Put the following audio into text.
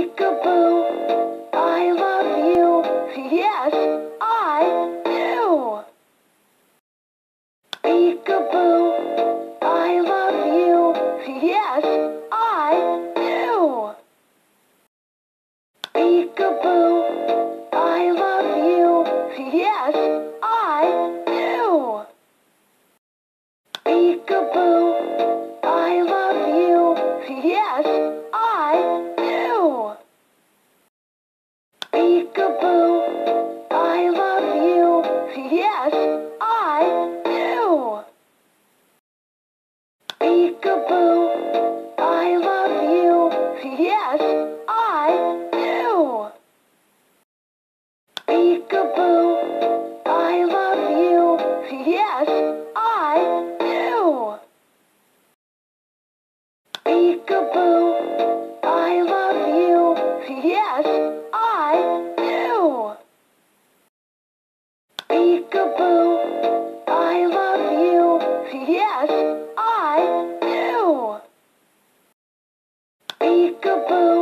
Peekaboo, I love you. Yes, I do. Peekaboo, I love you. Yes, I do. Peekaboo, I love you. Yes, I do. Peekaboo, I love you. Yes, I do. Peekaboo, I love you. Yes, I do. Peekaboo, I love you. Yes, I do. Peekaboo, I love you. Yes, I do. Peekaboo, I love you. Yes, I do. Peekaboo, I love you. Yes, I do. Peekaboo.